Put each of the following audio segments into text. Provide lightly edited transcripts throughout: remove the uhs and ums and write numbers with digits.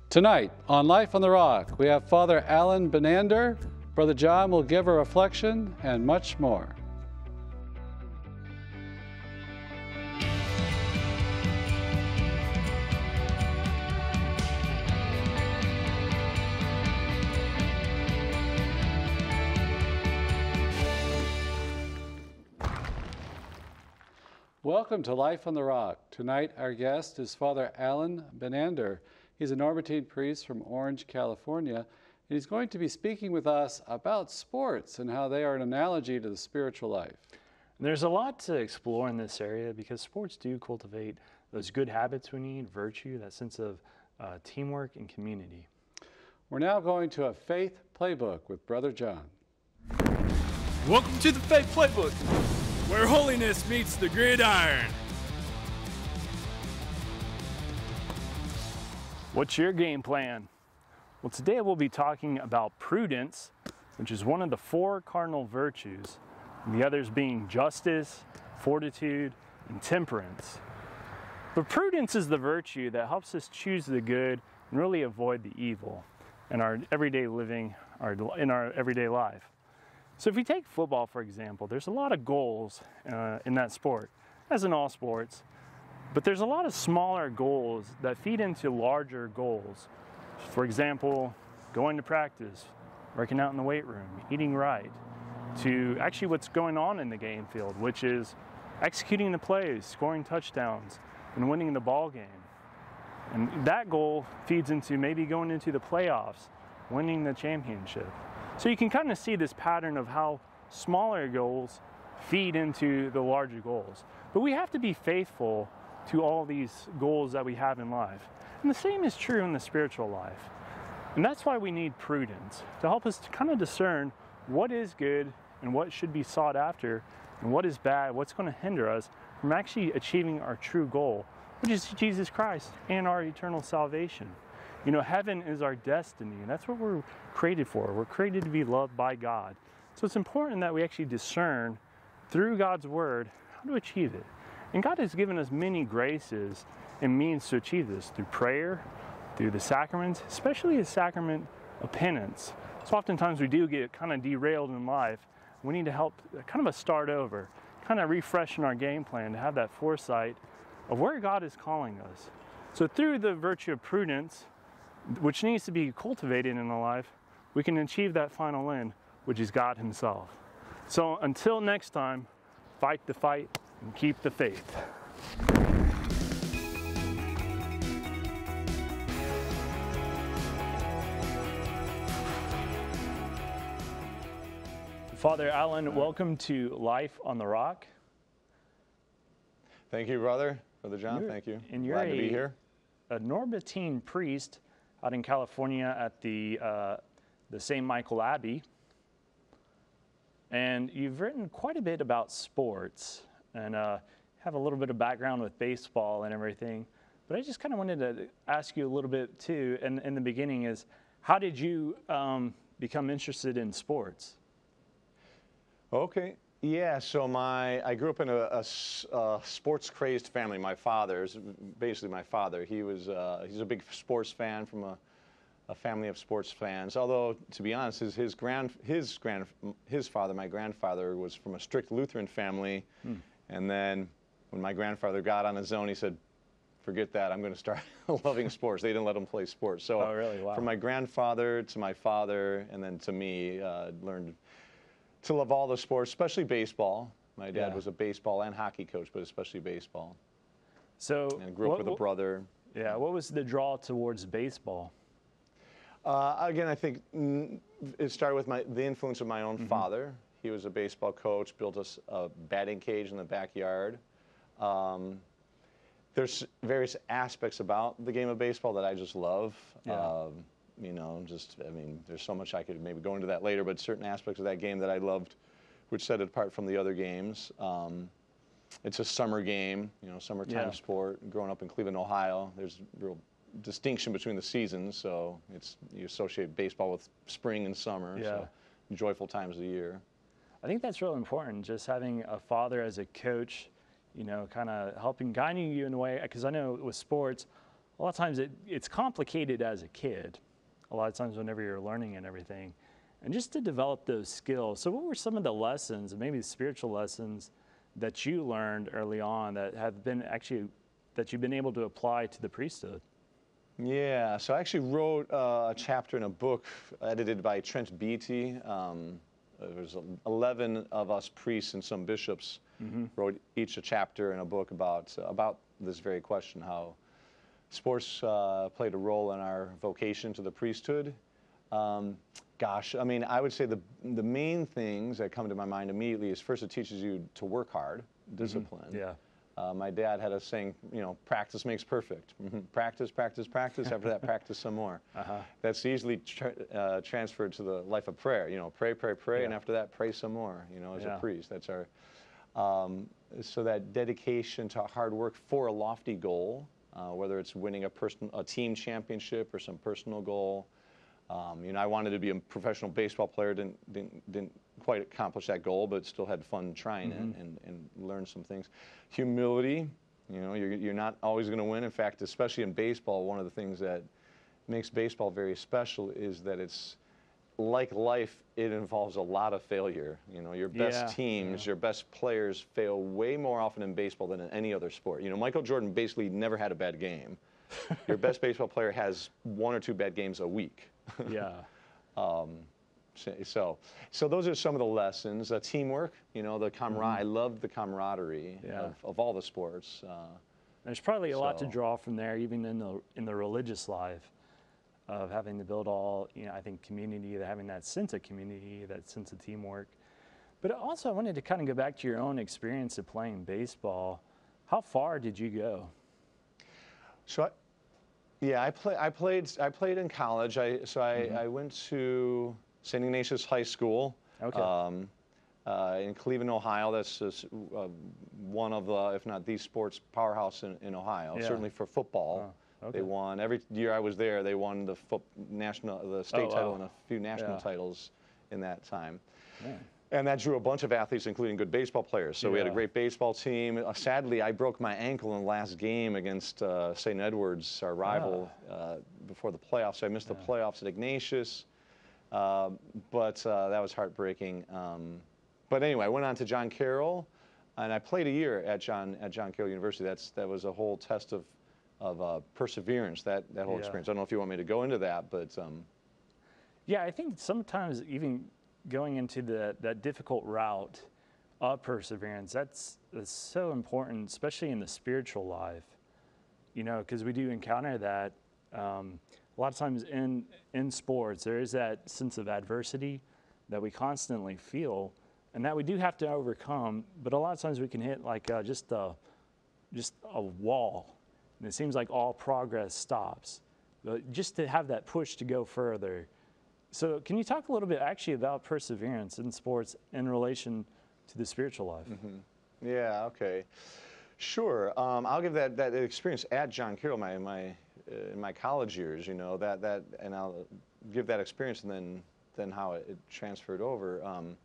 Tonight on Life on the Rock, we have Father Alan Benander. Brother John will give a reflection and much more. Welcome to Life on the Rock. Tonight our guest is Father Alan Benander. He's a Norbertine priest from Orange, California, and he's going to be speaking with us about sports and how they are an analogy to the spiritual life. There's a lot to explore in this area because sports do cultivate those good habits we need, virtue, that sense of teamwork and community. We're now going to a faith playbook with Brother John. Welcome to the Faith Playbook, where holiness meets the gridiron. What's your game plan? Well, today we'll be talking about prudence, which is one of the 4 cardinal virtues, and the others being justice, fortitude, and temperance. But prudence is the virtue that helps us choose the good and really avoid the evil in our everyday living, in our everyday life. So if we take football, for example, there's a lot of goals in that sport, as in all sports. But there's a lot of smaller goals that feed into larger goals. For example, going to practice, working out in the weight room, eating right, to actually what's going on in the game field, which is executing the plays, scoring touchdowns, and winning the ball game. And that goal feeds into maybe going into the playoffs, winning the championship. So you can kind of see this pattern of how smaller goals feed into the larger goals. But we have to be faithful to all these goals that we have in life. And the same is true in the spiritual life. And that's why we need prudence, to help us to kind of discern what is good and what should be sought after, and what is bad, what's going to hinder us from actually achieving our true goal, which is Jesus Christ and our eternal salvation. You know, heaven is our destiny, and that's what we're created for. We're created to be loved by God. So it's important that we actually discern through God's word how to achieve it. And God has given us many graces and means to achieve this through prayer, through the sacraments, especially the sacrament of penance. So oftentimes we do get kind of derailed in life. We need to help kind of a start over, kind of refreshing our game plan to have that foresight of where God is calling us. So through the virtue of prudence, which needs to be cultivated in our life, we can achieve that final end, which is God Himself. So until next time, fight the fight and keep the faith. Father Alan, welcome to Life on the Rock. Thank you, brother. Brother John, thank you. And you're glad to be here. A Norbertine priest out in California at the St. Michael Abbey. And you've written quite a bit about sports and have a little bit of background with baseball and everything. But I just kind of wanted to ask you a little bit too, and in the beginning is, how did you become interested in sports? Okay. Yeah, so I grew up in a sports-crazed family. My father's, basically my father, he's a big sports fan from a family of sports fans. Although, to be honest, his father, my grandfather, was from a strict Lutheran family. And then when my grandfather got on his own, he said, forget that, I'm going to start loving sports. They didn't let him play sports. So oh, really? Wow. From my grandfather to my father and then to me, learned to love all the sports, especially baseball. My dad was a baseball and hockey coach, but especially baseball. So, and grew up with a brother. Yeah, what was the draw towards baseball? Again, I think it started with the influence of my own father. He was a baseball coach, built us a batting cage in the backyard. There's various aspects about the game of baseball that I just love. Yeah. You know, there's so much I could maybe go into that later, but certain aspects of that game that I loved, which set it apart from the other games. It's a summer game, you know, summertime sport. Growing up in Cleveland, Ohio, there's real distinction between the seasons, so you associate baseball with spring and summer, so joyful times of the year. I think that's real important, just having a father as a coach, you know, kind of helping, guiding you in a way, because I know with sports, a lot of times it's complicated as a kid, a lot of times whenever you're learning and everything, and just to develop those skills. So what were some of the lessons, and maybe the spiritual lessons, that you learned early on that have been actually, that you've been able to apply to the priesthood? Yeah, so I actually wrote a chapter in a book edited by Trent Beatty. There was 11 of us priests and some bishops wrote each a chapter in a book about this very question, how sports played a role in our vocation to the priesthood. Gosh, I mean, I would say the main things that come to my mind immediately is, first, it teaches you to work hard, discipline. Yeah. My dad had a saying, you know, practice makes perfect. Practice, practice, practice. After that, practice some more. That's easily transferred to the life of prayer. You know, pray, pray, pray, and after that, pray some more. You know, as a priest, that's our. So that dedication to hard work for a lofty goal, whether it's winning a team championship or some personal goal. You know, I wanted to be a professional baseball player. Didn't quite accomplish that goal, but still had fun trying it and learned some things. Humility. You know, you're not always going to win. In fact, especially in baseball, one of the things that makes baseball very special is that it's like life. It involves a lot of failure. You know, your best teams, your best players fail way more often in baseball than in any other sport. You know, Michael Jordan basically never had a bad game. Your best baseball player has 1 or 2 bad games a week. Yeah. So those are some of the lessons. Teamwork, you know, the camaraderie. I loved the camaraderie of all the sports. There's probably a lot to draw from there, even in the religious life, of having to build all, you know, I think community, having that sense of community, that sense of teamwork. But also I wanted to kind of go back to your own experience of playing baseball. How far did you go? So I played in college. I went to St. Ignatius High School in Cleveland, Ohio. That's just, one of the, if not the sports powerhouse in Ohio, certainly for football. They won every year I was there. They won the state title and a few national titles in that time. And that drew a bunch of athletes, including good baseball players. So we had a great baseball team. Sadly, I broke my ankle in the last game against St. Edward's, our rival, before the playoffs. So I missed the playoffs at Ignatius, but that was heartbreaking. But anyway, I went on to John Carroll, and I played a year at John Carroll University. That was a whole test of perseverance, that whole experience. I don't know if you want me to go into that, but... Yeah, I think sometimes even going into that difficult route of perseverance, that's so important, especially in the spiritual life, you know, because we do encounter that a lot of times in sports. There is that sense of adversity that we constantly feel and that we do have to overcome, but a lot of times we can hit like just a wall, and it seems like all progress stops. But just to have that push to go further. So can you talk a little bit actually about perseverance in sports in relation to the spiritual life? Yeah, okay. Sure. I'll give that experience at John Carroll, in my college years, you know, and I'll give that experience and then how it transferred over.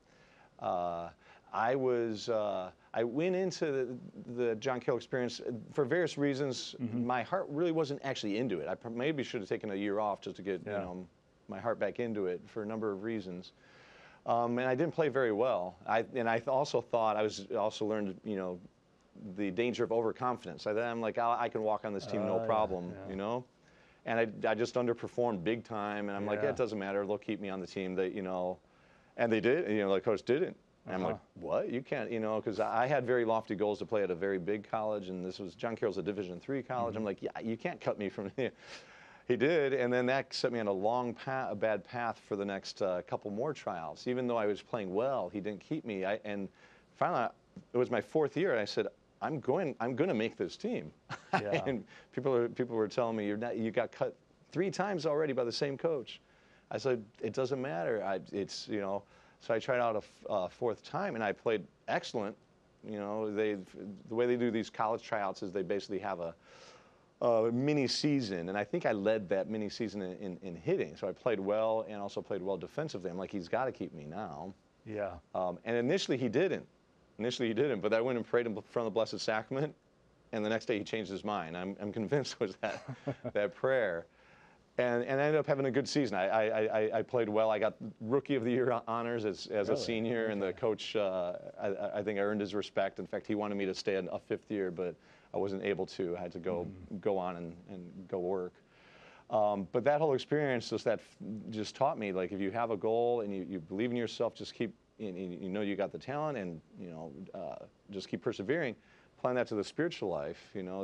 I went into the John Carroll experience for various reasons. My heart really wasn't actually into it. I maybe should have taken a year off just to get you know, my heart back into it for a number of reasons. And I didn't play very well. I also thought, I also learned, you know, the danger of overconfidence. I'm like, I can walk on this team no problem, you know? And I just underperformed big time, and I'm like, it doesn't matter, they'll keep me on the team, you know. And they did, you know, the coach didn't. And I'm like, what? You can't, you know, because I had very lofty goals to play at a very big college, and John Carroll's a Division III college. I'm like, yeah, you can't cut me from here. He did, and then that set me on a bad path for the next couple more tryouts. Even though I was playing well, he didn't keep me. And finally, it was my 4th year, and I said, I'm going to make this team. And people were telling me, you got cut 3 times already by the same coach. I said, it doesn't matter. It's, you know. So I tried out a 4th time, and I played excellent. You know, the way they do these college tryouts is they basically have a mini season, and I think I led that mini season in hitting. So I played well and also played well defensively. I'm like, he's got to keep me now. Yeah. And initially he didn't. But I went and prayed in front of the Blessed Sacrament, and the next day he changed his mind. I'm convinced it was that prayer. And I ended up having a good season. I played well. I got Rookie of the Year honors as a senior, and the coach, I think, earned his respect. In fact, he wanted me to stay a fifth year, but I wasn't able to. I had to go on and go work. But that whole experience just taught me, like, if you have a goal and you believe in yourself, just keep, you know you got the talent, and just keep persevering. Applying that to the spiritual life,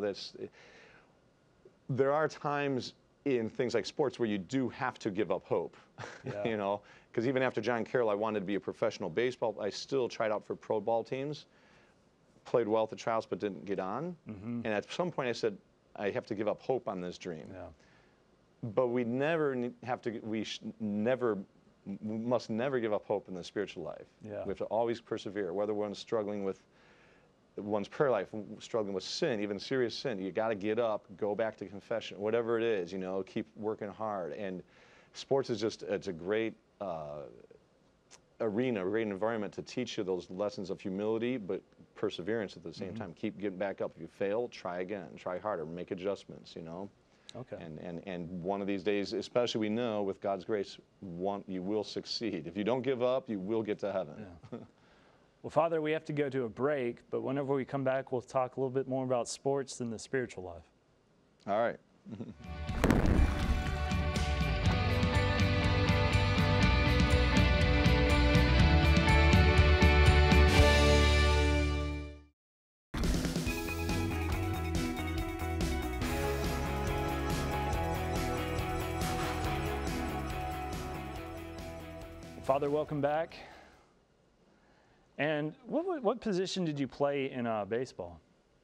there are times in things like sports where you do have to give up hope, because even after John Carroll, I wanted to be a professional baseball. I still tried out for pro ball teams, played well at the trials, but didn't get on. And at some point I said, I have to give up hope on this dream. But we must never give up hope in the spiritual life. We have to always persevere, whether one's struggling with one's prayer life, struggling with sin, even serious sin. You got to get up, go back to confession, whatever it is, keep working hard. And sports is it's a great arena, a great environment to teach you those lessons of humility, but perseverance at the same time. Keep getting back up. If you fail, try again, try harder, make adjustments, Okay. And one of these days, especially we know with God's grace, you will succeed. If you don't give up, you will get to heaven. Well, Father, we have to go to a break, but whenever we come back, we'll talk a little bit more about sports than the spiritual life. All right. Father, welcome back. And what position did you play in baseball?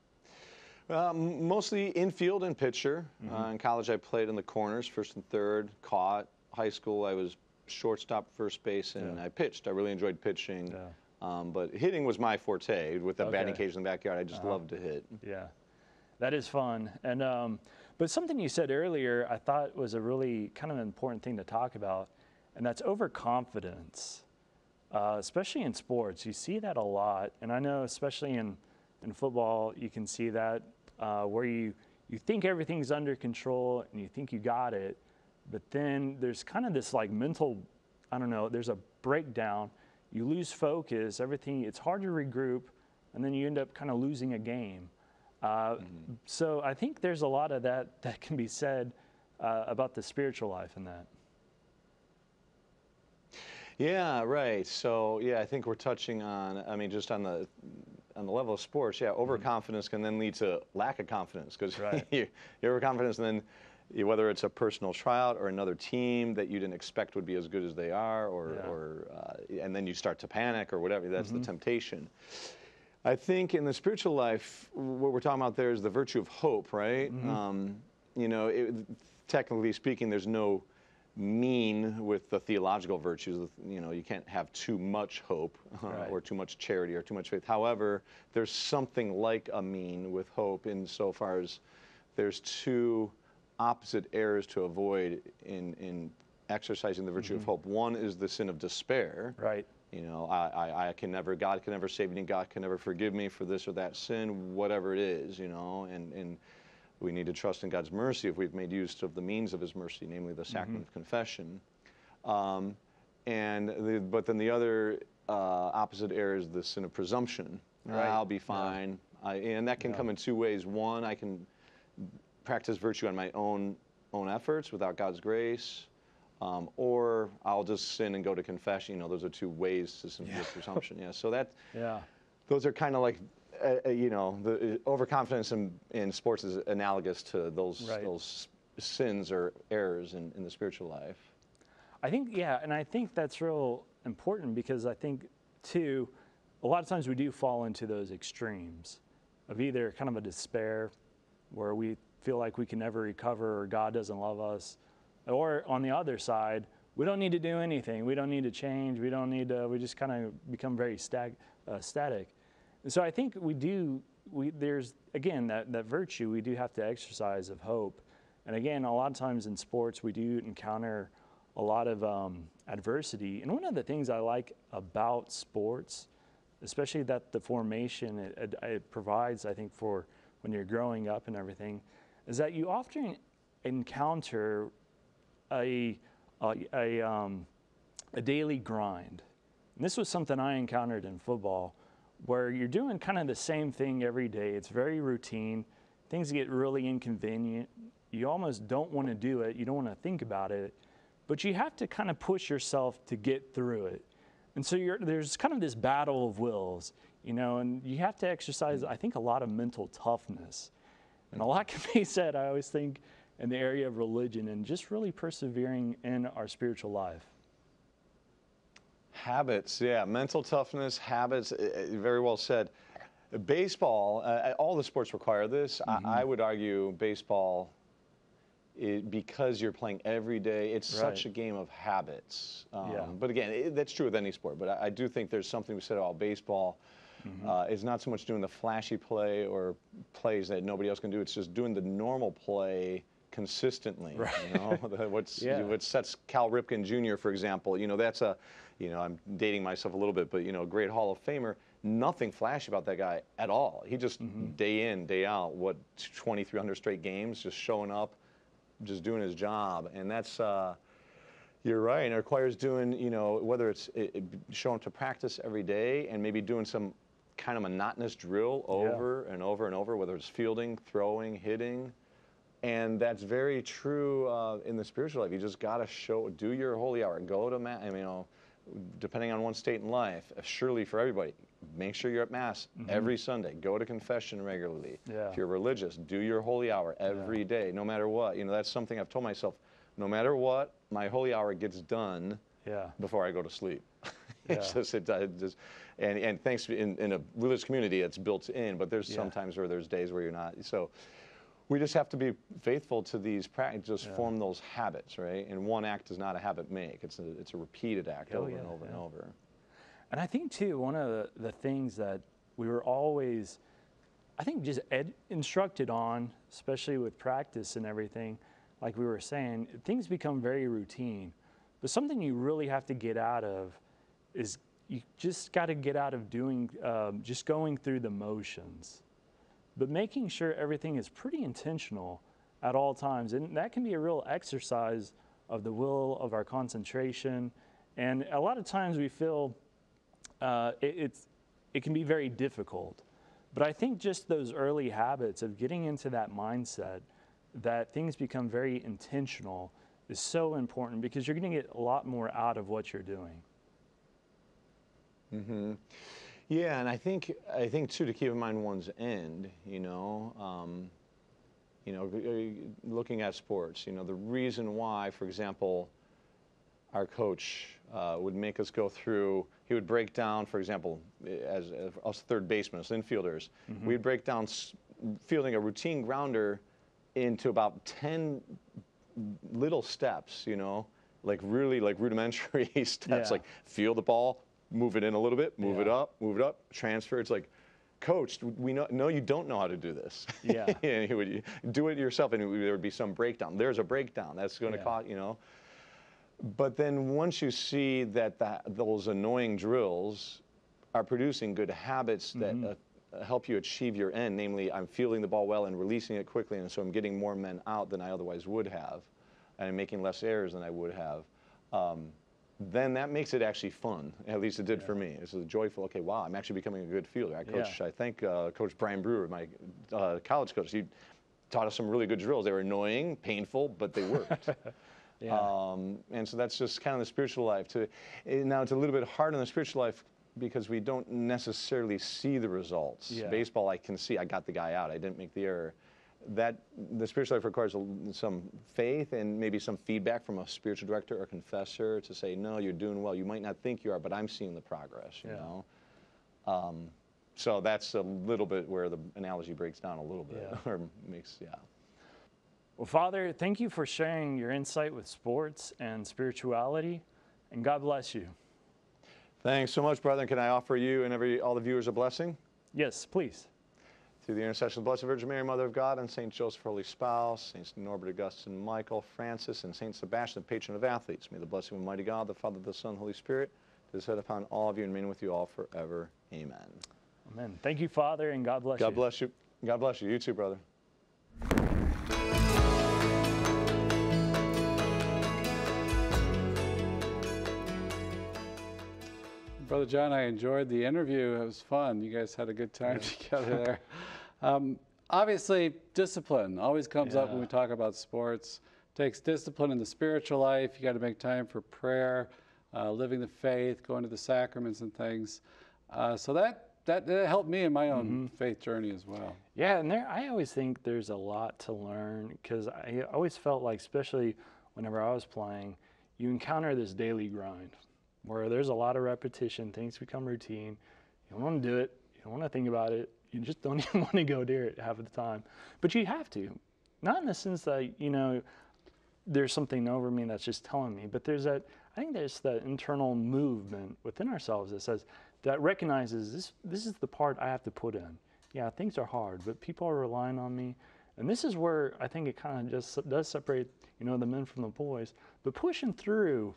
Mostly infield and pitcher. In college, I played in the corners, first and third, caught. High school, I was shortstop, first base, and I pitched. I really enjoyed pitching. But hitting was my forte. With the batting cage in the backyard, I just loved to hit. Yeah, that is fun. And but something you said earlier I thought was a really kind of important thing to talk about, and that's overconfidence. Especially in sports, you see that a lot, and I know especially in football, you can see that where you think everything's under control and you think you got it, but then there's kind of this like mental, there's a breakdown. You lose focus, it's hard to regroup, and then you end up kind of losing a game. So I think there's a lot of that can be said about the spiritual life in that. Yeah, right. So, I think we're touching on, just on the level of sports, overconfidence can then lead to lack of confidence, because you're overconfident, and then whether it's a personal tryout or another team that you didn't expect would be as good as they are, and then you start to panic or whatever. That's the temptation. I think in the spiritual life, what we're talking about there is the virtue of hope, right? Technically speaking, there's no mean with the theological virtues. You can't have too much hope or too much charity or too much faith. However, there's something like a mean with hope insofar as there's two opposite errors to avoid in exercising the virtue of hope. One is the sin of despair. Right. God can never save me, God can never forgive me for this or that sin, whatever it is, and we need to trust in God's mercy if we've made use of the means of His mercy, namely the sacrament of confession. But then the other opposite error is the sin of presumption. Right. I'll be fine. And that can come in two ways. One, I can practice virtue on my own efforts without God's grace, or I'll just sin and go to confession. Those are two ways to sin of presumption. So those are kind of like, the overconfidence in sports is analogous to those sins or errors in the spiritual life. I think, and I think that's real important, because I think, too, a lot of times we do fall into those extremes of either kind of a despair where we feel like we can never recover or God doesn't love us, or on the other side, we don't need to do anything. We don't need to change. We just kind of become very static. And so I think there's, again, that virtue we do have to exercise of hope. And again, a lot of times in sports, we do encounter a lot of adversity. And one of the things I like about sports, especially that the formation it provides, I think, for when you're growing up and everything, is that you often encounter a daily grind. And this was something I encountered in football, where you're doing kind of the same thing every day. It's very routine. Things get really inconvenient. You almost don't want to do it. You don't want to think about it. But you have to kind of push yourself to get through it. And so there's kind of this battle of wills, you know, and you have to exercise, I think, a lot of mental toughness. And a lot can be said, I always think, in the area of religion and just really persevering in our spiritual life. Habits, yeah, mental toughness, habits, very well said. Baseball, all the sports require this. I would argue baseball, because you're playing every day, it's such a game of habits. But again, that's true with any sport. But I do think there's something we said about baseball. It's not so much doing the flashy play or plays that nobody else can do. It's just doing the normal play consistently. Right. You know, what sets Cal Ripken Jr., for example, you know, that's a, you know, I'm dating myself a little bit, but, you know, great Hall of Famer. Nothing flashy about that guy at all. He just day in, day out, 2,300 straight games, just showing up, just doing his job. And that's, you're right, and it requires doing, you know, whether it's showing up to practice every day and maybe doing some kind of monotonous drill over and over and over, whether it's fielding, throwing, hitting. And that's very true in the spiritual life. You just got to do your holy hour. Go to Mass, you know, depending on one's state in life, surely for everybody, make sure you're at Mass every Sunday. Go to confession regularly. If you're religious, do your holy hour every day, no matter what. You know, that's something I've told myself, no matter what, my holy hour gets done before I go to sleep. And thanks, in a religious community, it's built in, but there's sometimes where there's days where you're not. So we just have to be faithful to these practices, just form those habits, right? And one act does not a habit make. It's a repeated act over and over and over. And I think, too, one of the things that we were always, I think, just instructed on, especially with practice and everything, like we were saying, things become very routine. But something you really have to get out of is you just got to get out of doing, just going through the motions. But making sure everything is pretty intentional at all times. And that can be a real exercise of the will, of our concentration. And a lot of times we feel it can be very difficult. But I think just those early habits of getting into that mindset that things become very intentional is so important, because you're going to get a lot more out of what you're doing. Yeah, and I think too, to keep in mind one's end, you know, looking at sports, you know, the reason why, for example, our coach would make us go through, he would break down, for example, as us third basemen, us infielders, we'd break down fielding a routine grounder into about 10 little steps, you know, like really like rudimentary steps, like field the ball, move it in a little bit, move it up, transfer. It's like, Coach, we know you don't know how to do this. And he would do it yourself, and there would be some breakdown. There's a breakdown. That's going to cost, you know. But then once you see that those annoying drills are producing good habits that help you achieve your end, namely I'm fielding the ball well and releasing it quickly, and so I'm getting more men out than I otherwise would have, and I'm making less errors than I would have, then that makes it actually fun. At least it did for me. It's joyful. Okay, wow, I'm actually becoming a good fielder. I thank Coach Praem, my college coach. He taught us some really good drills. They were annoying, painful, but they worked. And so that's just kind of the spiritual life. Now, it's a little bit hard in the spiritual life because we don't necessarily see the results. Baseball, I can see I got the guy out. I didn't make the error. The spiritual life requires some faith and maybe some feedback from a spiritual director or confessor to say, no, you're doing well. You might not think you are, but I'm seeing the progress, you know. So that's a little bit where the analogy breaks down a little bit, or makes, Well, Father, thank you for sharing your insight with sports and spirituality, and God bless you. Thanks so much, brother. Can I offer you and all the viewers a blessing? Yes, please. Through the intercession of the Blessed Virgin Mary, Mother of God, and St. Joseph, Holy Spouse, Saints Norbert, Augustine, Michael, Francis, and St. Sebastian, the patron of athletes, may the blessing of Almighty God, the Father, the Son, Holy Spirit, descend upon all of you and remain with you all forever. Amen. Amen. Thank you, Father, and God bless you. God bless you. God bless you. You too, brother. Brother John, I enjoyed the interview. It was fun. You guys had a good time together there. Obviously, discipline always comes up when we talk about sports. Takes discipline in the spiritual life. You got to make time for prayer, living the faith, going to the sacraments and things. So that helped me in my own faith journey as well. Yeah, and I always think there's a lot to learn, because I always felt like, especially whenever I was playing, you encounter this daily grind where there's a lot of repetition, things become routine. You don't want to do it, you don't want to think about it, you just don't even want to go near it half of the time. But you have to. Not in the sense that, you know, there's something over me that's just telling me, but there's that, I think there's that internal movement within ourselves that says, that recognizes this is the part I have to put in. Yeah, things are hard, but people are relying on me. And this is where I think it kind of just does separate, you know, the men from the boys, but pushing through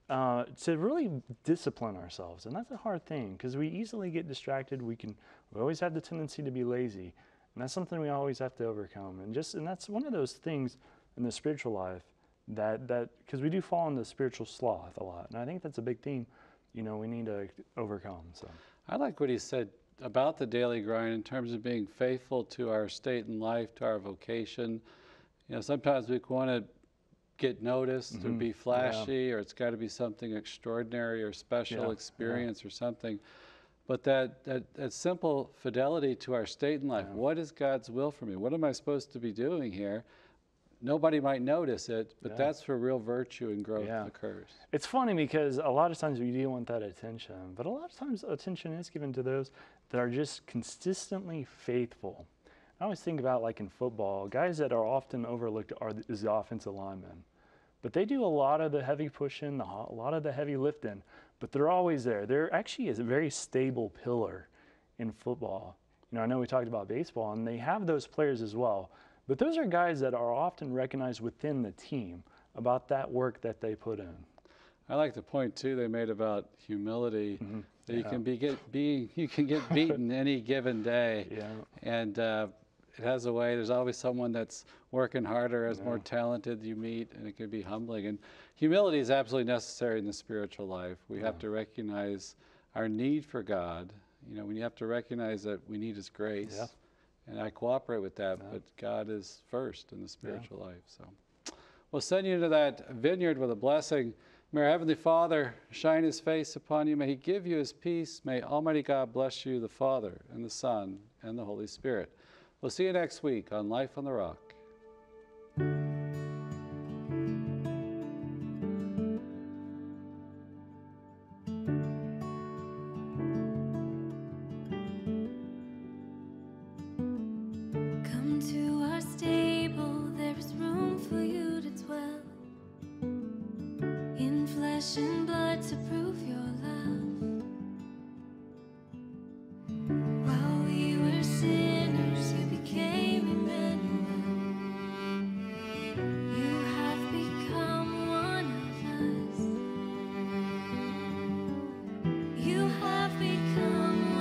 to really discipline ourselves. And that's a hard thing, because we easily get distracted. We always have the tendency to be lazy. And that's something we always have to overcome. And that's one of those things in the spiritual life that because we do fall into spiritual sloth a lot. And I think that's a big theme, you know, we need to overcome. So I like what he said about the daily grind in terms of being faithful to our state in life, to our vocation. You know, sometimes we want to get noticed or be flashy, or it's got to be something extraordinary or special experience or something. But that simple fidelity to our state in life. What is God's will for me? What am I supposed to be doing here? Nobody might notice it, but that's where real virtue and growth occurs. It's funny because a lot of times we do want that attention, but a lot of times attention is given to those that are just consistently faithful. I always think about, like in football, guys that are often overlooked is the offensive linemen. But they do a lot of the heavy pushing, a lot of the heavy lifting, but they're always there. They're actually a very stable pillar in football. You know, I know we talked about baseball, and they have those players as well. But those are guys that are often recognized within the team about that work that they put in. I like the point too they made about humility. That you can you can get beaten any given day, and it has a way. There's always someone that's working harder, is more talented you meet, and it can be humbling. And humility is absolutely necessary in the spiritual life. We have to recognize our need for God. You know, when you have to recognize that we need His grace. And I cooperate with that, but God is first in the spiritual life. So we'll send you into that vineyard with a blessing. May our Heavenly Father shine His face upon you. May He give you His peace. May Almighty God bless you, the Father and the Son and the Holy Spirit. We'll see you next week on Life on the Rock. And blood to prove your love. While we were sinners, you became Emmanuel. You have become one of us. You have become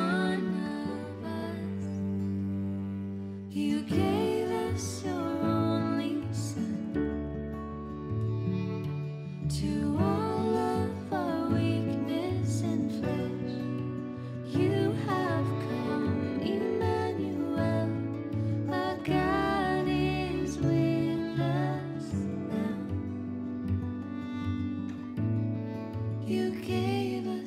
one of us. You gave us your only Son to all you gave us